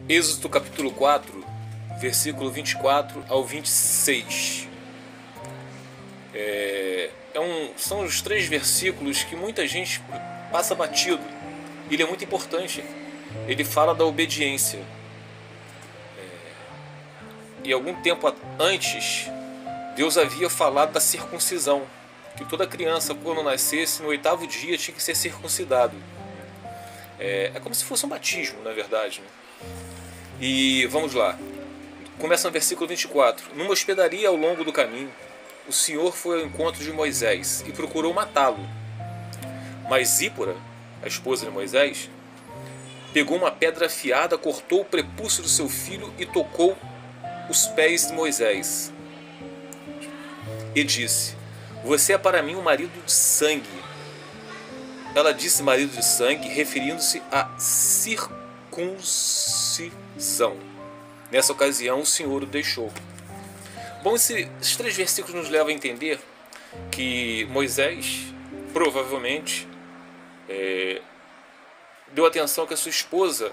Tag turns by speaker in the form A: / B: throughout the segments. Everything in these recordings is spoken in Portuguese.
A: Êxodo capítulo 4, versículo 24 ao 26. São os 3 versículos que muita gente passa batido. Ele é muito importante. Ele fala da obediência. E algum tempo antes, Deus havia falado da circuncisão, que toda criança, quando nascesse, no 8º dia tinha que ser circuncidado. É como se fosse um batismo, na verdade, né? E vamos lá. Começa no versículo 24. Numa hospedaria ao longo do caminho, o Senhor foi ao encontro de Moisés e procurou matá-lo. Mas Zípora, a esposa de Moisés, pegou uma pedra afiada, cortou o prepúcio do seu filho e tocou os pés de Moisés. E disse: você é para mim um marido de sangue. Ela disse marido de sangue, referindo-se à circuncisão. Nessa ocasião, o Senhor o deixou. Bom, esses 3 versículos nos levam a entender que Moisés, provavelmente, deu atenção que a sua esposa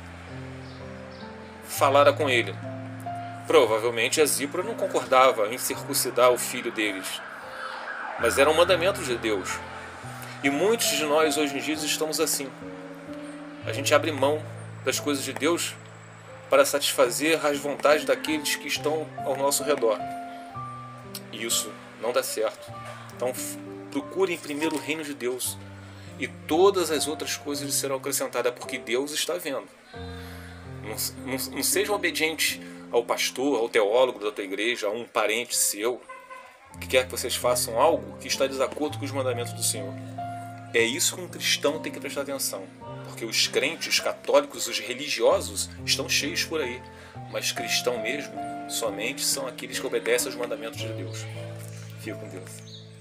A: falara com ele. Provavelmente a Zípora não concordava em circuncidar o filho deles, mas era um mandamento de Deus. E muitos de nós hoje em dia estamos assim. A gente abre mão das coisas de Deus para satisfazer as vontades daqueles que estão ao nosso redor. E isso não dá certo. Então procure em primeiro o reino de Deus, e todas as outras coisas lhe serão acrescentadas, porque Deus está vendo. Não seja obediente ao pastor, ao teólogo da tua igreja, a um parente seu, que quer que vocês façam algo que está em desacordo com os mandamentos do Senhor. É isso que um cristão tem que prestar atenção. Porque os crentes, os católicos, os religiosos estão cheios por aí. Mas cristão mesmo, somente são aqueles que obedecem aos mandamentos de Deus. Fica com Deus.